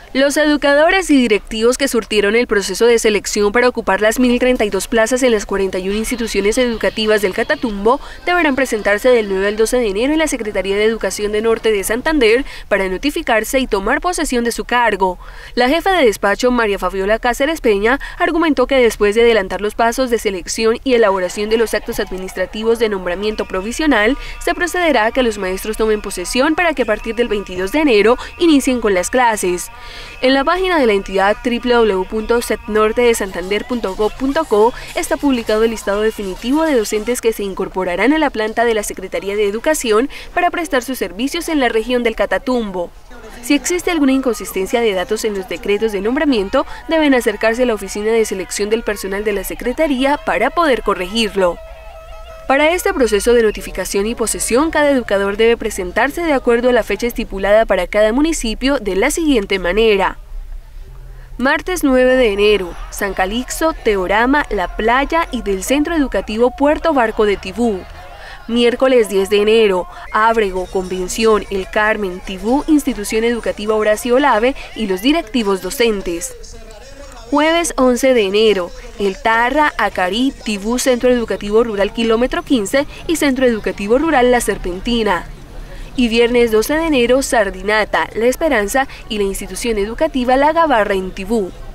Los educadores y directivos que surtieron el proceso de selección para ocupar las 1.032 plazas en las 41 instituciones educativas del Catatumbo deberán presentarse del 9 al 12 de enero en la Secretaría de Educación de Norte de Santander para notificarse y tomar posesión de su cargo. La jefa de despacho, María Fabiola Cáceres Peña, argumentó que después de adelantar los pasos de selección y elaboración de los actos administrativos de nombramiento provisional, se procederá a que los maestros tomen posesión para que a partir del 22 de enero inicien con las clases. En la página de la entidad www.setnortedesantander.gov.co está publicado el listado definitivo de docentes que se incorporarán a la planta de la Secretaría de Educación para prestar sus servicios en la región del Catatumbo. Si existe alguna inconsistencia de datos en los decretos de nombramiento, deben acercarse a la oficina de selección del personal de la Secretaría para poder corregirlo. Para este proceso de notificación y posesión, cada educador debe presentarse de acuerdo a la fecha estipulada para cada municipio de la siguiente manera. Martes 9 de enero, San Calixto, Teorama, La Playa y del Centro Educativo Puerto Barco de Tibú. Miércoles 10 de enero, Ábrego, Convención, El Carmen, Tibú, Institución Educativa Horacio Olave y los directivos docentes. Jueves 11 de enero, El Tarra, Acarí, Tibú, Centro Educativo Rural Kilómetro 15 y Centro Educativo Rural La Serpentina. Y viernes 12 de enero, Sardinata, La Esperanza y la Institución Educativa La Gabarra en Tibú.